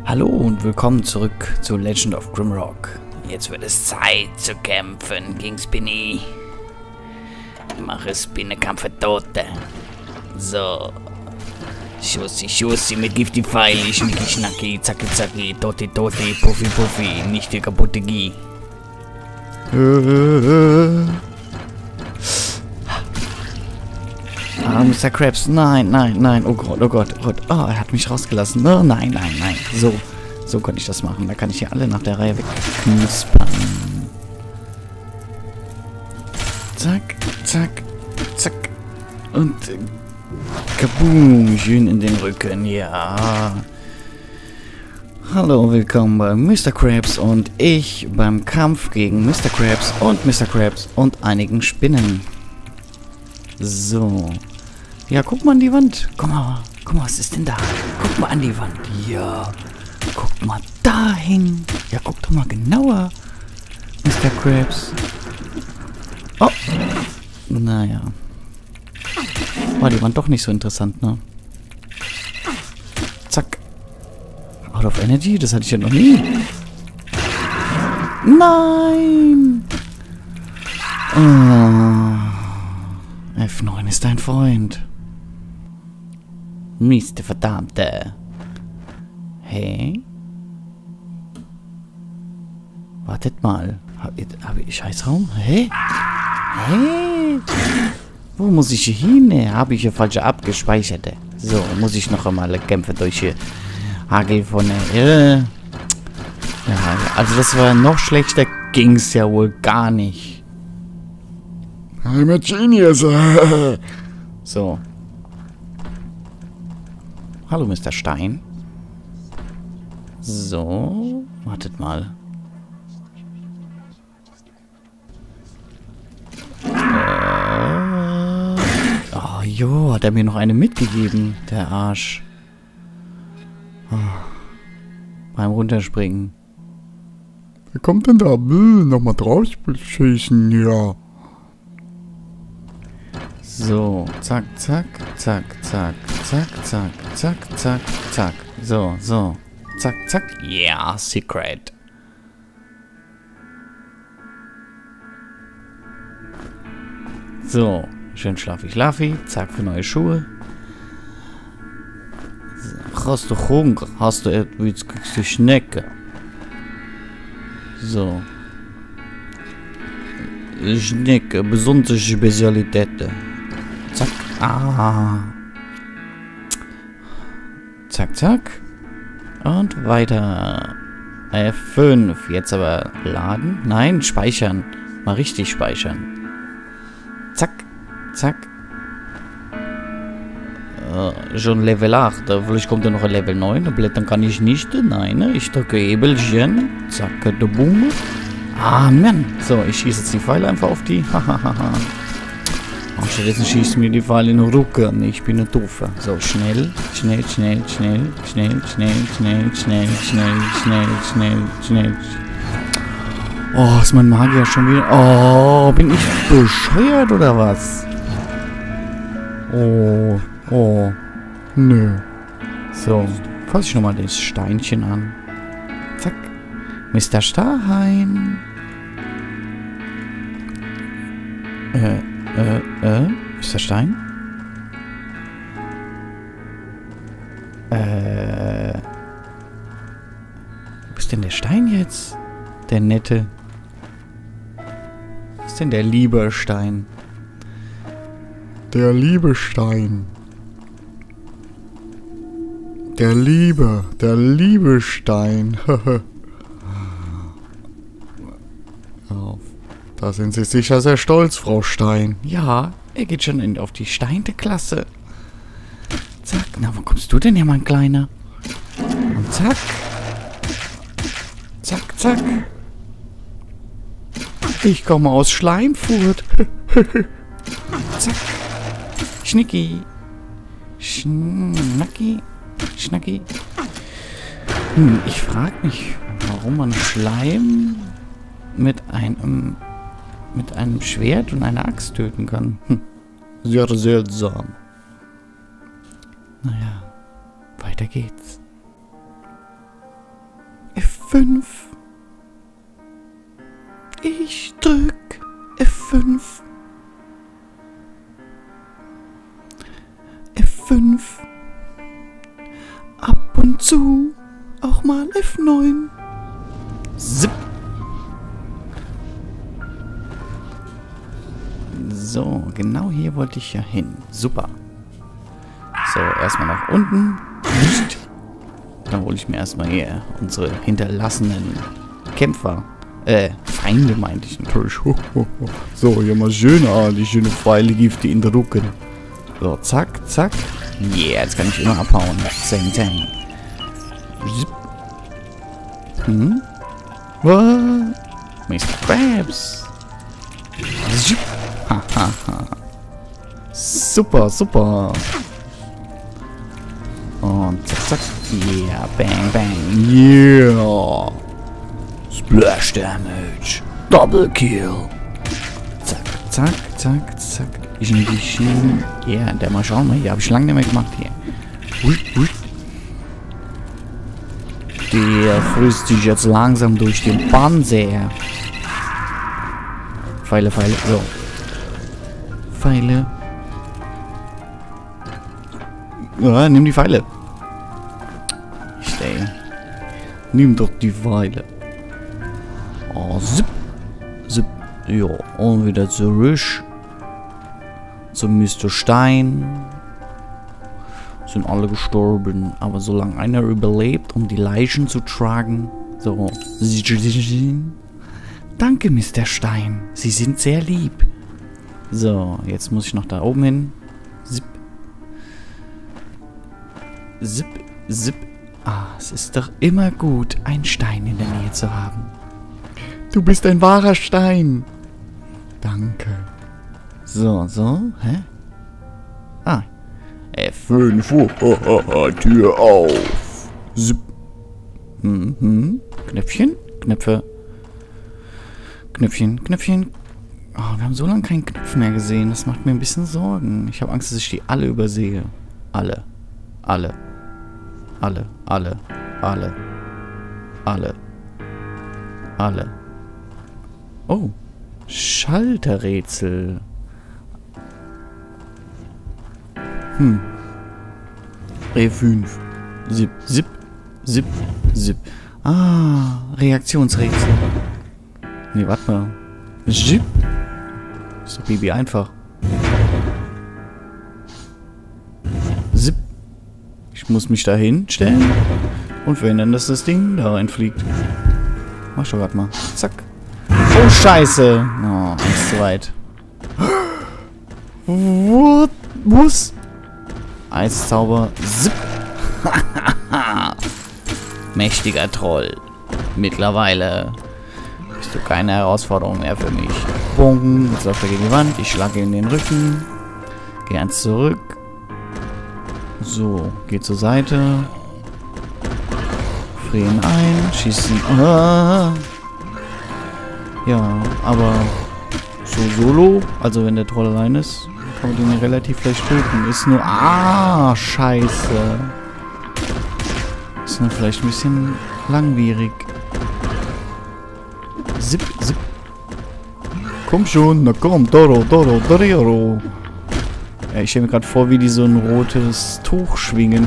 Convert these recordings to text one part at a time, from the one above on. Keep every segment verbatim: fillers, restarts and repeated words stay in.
Hallo und willkommen zurück zu Legend of Grimrock. Jetzt wird es Zeit zu kämpfen gegen Spinny. Mache Spinne-Kampf für Tote. So. Schussi, Schussi mit Gifti Pfeili, Schnicki, Schnacki, Zacki, Zacki, Toti, Toti, Puffi, Puffi, nicht die kaputte Gie. Ah, Mister Krabs, nein, nein, nein, oh Gott, oh Gott, oh Gott, oh, er hat mich rausgelassen, oh, nein, nein, nein, so, so konnte ich das machen, da kann ich hier alle nach der Reihe wegknuspern. Zack, zack, zack, und kaboom, schön in den Rücken, ja. Hallo, willkommen bei Mister Krabs und ich beim Kampf gegen Mister Krabs und Mister Krabs und einigen Spinnen. So. Ja, guck mal an die Wand. Guck mal, guck mal, was ist denn da? Guck mal an die Wand. Ja. Guck mal dahin. Ja, guck doch mal genauer. Mister Krabs. Oh. Naja. War die Wand doch nicht so interessant, ne? Zack. Out of Energy? Das hatte ich ja noch nie. Nein! Oh. F neun ist dein Freund. Mist, verdammte. Hey? Wartet mal. Habe hab ich Scheißraum? Hä? Hä? Wo muss ich hin? Habe ich hier falsche abgespeicherte. So, muss ich noch einmal kämpfen durch hier. Hagel von der Irre. Ja, also das war noch schlechter. Ging's ja wohl gar nicht. I'm a genius. So. Hallo, Mister Stein. So. Wartet mal. Äh. Oh, jo, hat er mir noch eine mitgegeben, der Arsch. Oh. Beim Runterspringen. Wer kommt denn da? Nochmal drauf schießen, ja. So, zack, zack, zack, zack, zack, zack, zack, zack, zack. So, so. Zack, zack. Ja, yeah, Secret. So, schön schlafi, schlafi. Zack, für neue Schuhe. So, hast du Hunger? Hast du etwas, kriegst du Schnecke? So. Schnecke, besondere Spezialitäten. Zack. Ah. Zack, zack. Und weiter. F fünf. Jetzt aber laden. Nein, speichern. Mal richtig speichern. Zack. Zack. Uh, schon Level acht. Vielleicht kommt ja noch ein Level neun. Blättern kann ich nicht. Nein, ich drücke Hebelchen. Zack, der Boom. Ah, Mann. So, ich schieße jetzt die Pfeile einfach auf die. Hahaha. Oh, stattdessen schießt mir die Pfeile in den Rücken. Ich bin ein Doofer. So, schnell, schnell, schnell, schnell, schnell, schnell, schnell, schnell, schnell, schnell, schnell, schnell. Oh, ist mein Magier schon wieder. Oh, bin ich bescheuert oder was? Oh, oh, nö. So, fasse ich nochmal das Steinchen an. Zack. Mister Stein. Äh, äh, äh, Mister Stein? Äh. Wo ist denn der Stein jetzt? Der nette. Was ist denn der liebe Stein? Der liebe Stein. Der liebe, der liebe Stein. Oh, da sind Sie sicher sehr stolz, Frau Stein. Ja, er geht schon in, auf die Steinte-Klasse. Zack, na, wo kommst du denn her, mein Kleiner? Und zack. Zack, zack. Ich komme aus Schleimfurt. Zack. Schnicki. Schnacki. Schnacki. Hm, ich frage mich, warum man Schleim mit einem mit einem Schwert und einer Axt töten kann. Hm. Sehr seltsam. Naja, weiter geht's. fünf. Ich drück F fünf. F fünf. Ab und zu auch mal F neun. Zip. So, genau hier wollte ich ja hin. Super. So, erstmal nach unten. Dann hole ich mir erstmal hier unsere hinterlassenen Kämpfer. Äh, Feinde meinte ich natürlich. So, hier mal schön an, die schöne Pfeile gibt die in den Rücken. So, zack, zack. Yeah, jetzt kann ich immer abhauen. Zang, zang. Hm? Was? Mister Krabs. Hahaha. Super, super. Und zack, zack. Yeah, bang, bang. Yeah. Splash Damage. Double Kill. Zack, zack, zack, zack. Ich nehme die Schienen. Ja, yeah, der mal schauen mal. Hier habe ich lange nicht mehr gemacht hier. Hui, hui. Der frisst sich jetzt langsam durch den Panzer. Pfeile, Pfeile. So. Pfeile. Ja, nimm die Pfeile. Stay. Nimm doch die Pfeile. Oh, zip. Zip. Ja, und wieder zurück. Zum Mister Stein. Sind alle gestorben. Aber solange einer überlebt, um die Leichen zu tragen. So. Danke, Mister Stein. Sie sind sehr lieb. So, jetzt muss ich noch da oben hin. Zip. Zip, zip. Ah, es ist doch immer gut, einen Stein in der Nähe zu haben. Du bist ein wahrer Stein. Danke. So, so, hä? Ah. F fünf. Tür auf. Zip. Mhm. Knöpfchen, Knöpfe. Knöpfchen, Knöpfchen. Oh, wir haben so lange keinen Knopf mehr gesehen. Das macht mir ein bisschen Sorgen. Ich habe Angst, dass ich die alle übersehe. Alle. Alle. Alle. Alle. Alle. Alle. Alle. Oh. Schalterrätsel. Hm. E fünf. Zip, zip, zip, zip. Ah, Reaktionsrätsel. Nee, warte mal. Zip. Ist doch Baby einfach. Zip. Ich muss mich da hinstellen und verhindern, dass das Ding da reinfliegt. Mach ich doch grad mal. Zack. Oh, scheiße. Oh, ist zu weit. What? Was? Eiszauber. Zip. Mächtiger Troll. Mittlerweile bist du keine Herausforderung mehr für mich. Boom. Jetzt läuft er gegen die Wand. Ich schlage in den Rücken. Geh eins zurück. So, geh zur Seite. Frieren ein. Schießen. Ah. Ja, aber so solo, also wenn der Troll allein ist, kann man den ja relativ leicht töten. Ist nur... Ah, scheiße. Ist nur vielleicht ein bisschen langwierig. Zip, zip. Komm schon, na komm, Doro, Doro, Doro. Ja, ich stelle mir gerade vor, wie die so ein rotes Tuch schwingen.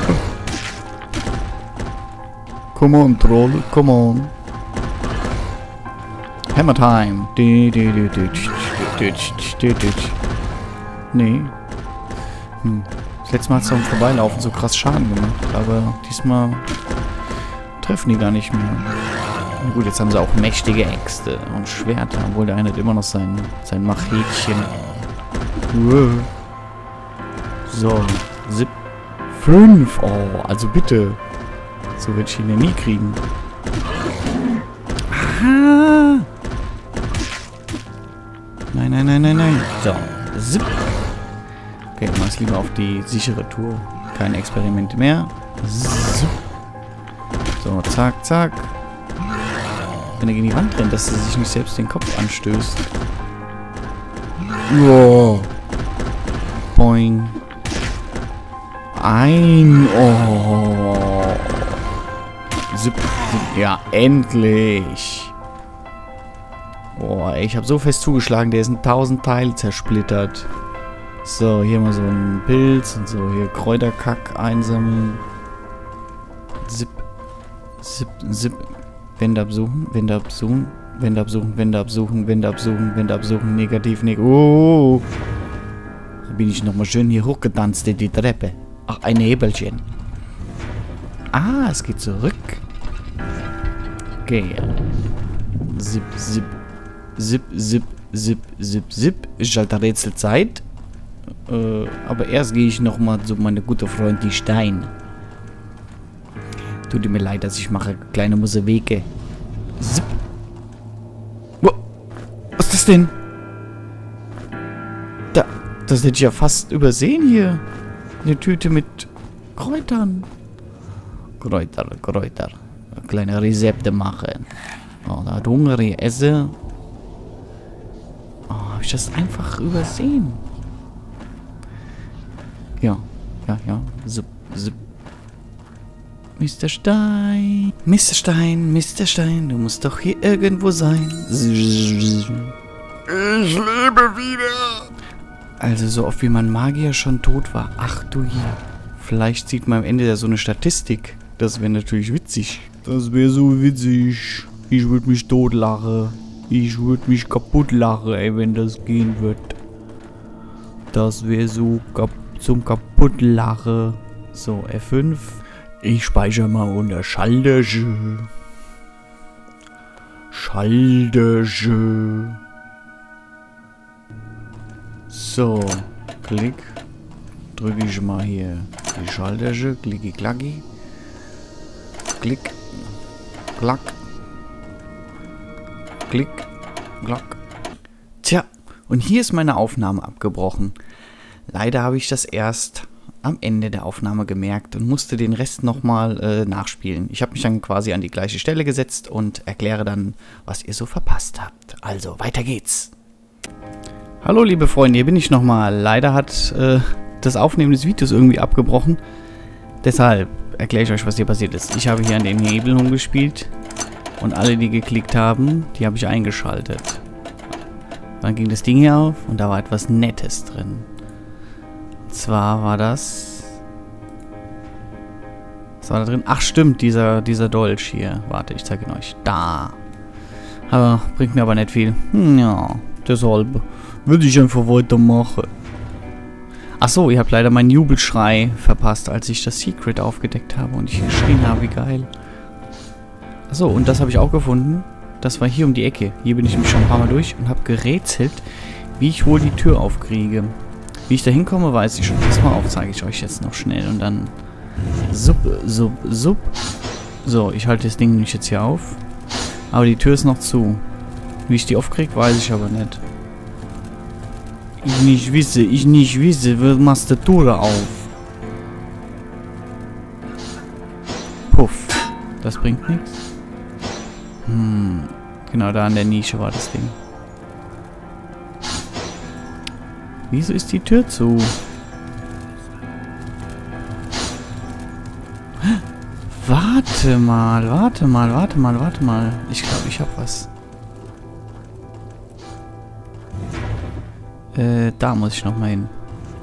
Come on, Troll, come on. Hammer Time. Nee. Hm. Das letzte Mal hat es beim Vorbeilaufen so krass Schaden gemacht. Aber diesmal treffen die gar nicht mehr. Na gut, jetzt haben sie auch mächtige Äxte und Schwerter. Obwohl der eine hat immer noch sein, sein Machetchen. So. Zip. Fünf. Oh, also bitte. So wird ich ihn ja nie kriegen. Aha. Nein, nein, nein, nein, nein. So. Zip. Okay, ich mach's lieber auf die sichere Tour. Keine Experimente mehr. Zip. So, zack, zack. Wenn er gegen die Wand rennt, dass er sich nicht selbst den Kopf anstößt. Oh. Boing. Ein. Oh. zip, zip. Ja, endlich. Boah, ey, ich habe so fest zugeschlagen, der ist in tausend Teile zersplittert. So, hier mal so ein Pilz und so, hier Kräuterkack einsammeln. Zip, zip, zip. Wände absuchen, Wände absuchen, Wände absuchen, Wände absuchen, Wände absuchen, Wände absuchen, negativ, negativ. Oh! Da bin ich nochmal schön hier hochgetanzt in die Treppe. Ach, ein Hebelchen. Ah, es geht zurück. Okay. Zip, zip, zip, zip, zip, zip, zip. Ist halt Rätselzeit. Äh, aber erst gehe ich nochmal zu meinem guten Freund die Stein. Tut mir leid, dass ich mache kleine Musewege. Zip. Wow. Was ist das denn? Da, das hätte ich ja fast übersehen hier. Eine Tüte mit Kräutern. Kräuter, Kräuter. Kleine Rezepte machen. Oh, da hat Hunger, ich esse. Oh, habe ich das einfach übersehen? Ja, ja, ja. Zip, zip. Mister Stein, Mister Stein, Mister Stein, du musst doch hier irgendwo sein. Ich lebe wieder. Also so oft wie mein Magier schon tot war. Ach du je. Vielleicht sieht man am Ende ja so eine Statistik. Das wäre natürlich witzig. Das wäre so witzig. Ich würde mich totlachen. Ich würde mich kaputt lachen, ey, wenn das gehen wird. Das wäre so kap zum Kaputtlachen. So, F fünf. Ich speichere mal unter Schalldäsche. Schalldäsche. So, klick. Drücke ich mal hier die Schalldäsche. Klicki klacki. Klick. Klack. Klick. Klack. Tja, und hier ist meine Aufnahme abgebrochen. Leider habe ich das erst am Ende der Aufnahme gemerkt und musste den Rest nochmal äh, nachspielen. Ich habe mich dann quasi an die gleiche Stelle gesetzt und erkläre dann, was ihr so verpasst habt. Also, weiter geht's. Hallo liebe Freunde, hier bin ich nochmal. Leider hat äh, das Aufnehmen des Videos irgendwie abgebrochen. Deshalb erkläre ich euch, was hier passiert ist. Ich habe hier an den Hebeln rumgespielt und alle, die geklickt haben, die habe ich eingeschaltet. Dann ging das Ding hier auf und da war etwas Nettes drin. Zwar war das... Was war da drin? Ach stimmt, dieser, dieser Dolch hier. Warte, ich zeige ihn euch. Da. Aber bringt mir aber nicht viel. Hm, ja, deshalb würde ich einfach weitermachen. Ach so, ihr habt leider meinen Jubelschrei verpasst, als ich das Secret aufgedeckt habe und ich geschrien habe, wie geil. Ach so, und das habe ich auch gefunden. Das war hier um die Ecke. Hier bin ich nämlich schon ein paar Mal durch und habe gerätselt, wie ich wohl die Tür aufkriege. Wie ich da hinkomme, weiß ich schon. Pass mal auf, zeige ich euch jetzt noch schnell. Und dann... Sup, sup, sup. So, ich halte das Ding nämlich jetzt hier auf. Aber die Tür ist noch zu. Wie ich die aufkriege, weiß ich aber nicht. Ich nicht wisse, ich nicht wisse. Wie machst du die Tür auf? Puff. Das bringt nichts. Hm. Genau da an der Nische war das Ding. Wieso ist die Tür zu? Warte mal, warte mal, warte mal, warte mal. Ich glaube, ich habe was. Äh, da muss ich noch mal hin.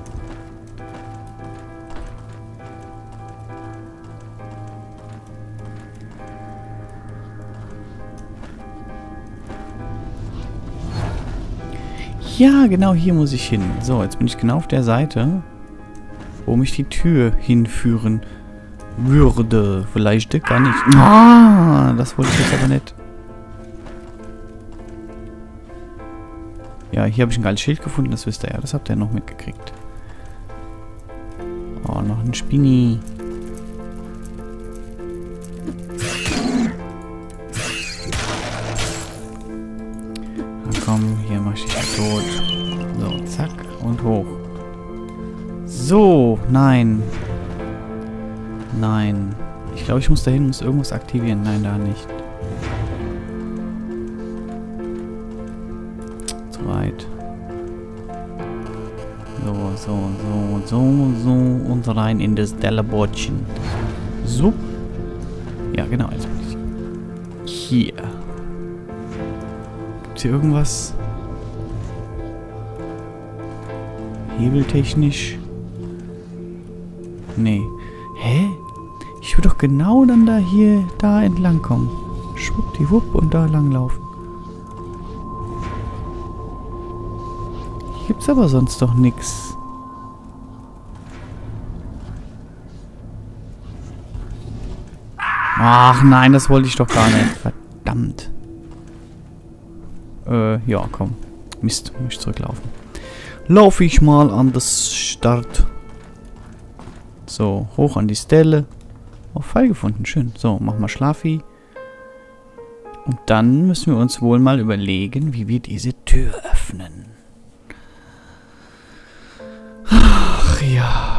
Ja, genau hier muss ich hin. So, jetzt bin ich genau auf der Seite, wo mich die Tür hinführen würde. Vielleicht gar nicht. Ah, das wollte ich jetzt aber nicht. Ja, hier habe ich ein geiles Schild gefunden, das wisst ihr ja. Das habt ihr noch mitgekriegt. Oh, noch ein Spinni. Komm, hier mach ich dich tot. So, zack und hoch. So, nein. Nein. Ich glaube, ich muss dahin, muss irgendwas aktivieren. Nein, da nicht. Zu weit. So, so, so, so, so und rein in das Delabotchen. So. Ja, genau. Jetzt bin ich hier. Gibt's hier irgendwas? Hebeltechnisch? Nee. Hä? Ich würde doch genau dann da hier, da entlang kommen. Schwuppdiwupp und da lang laufen. Hier gibt's aber sonst doch nix. Ach nein, das wollte ich doch gar nicht. Verdammt. Äh, ja, komm. Mist, muss ich zurücklaufen. Laufe ich mal an das Start. So, hoch an die Stelle. Oh, Pfeil gefunden, schön. So, mach mal Schlafi. Und dann müssen wir uns wohl mal überlegen, wie wir diese Tür öffnen. Ach ja.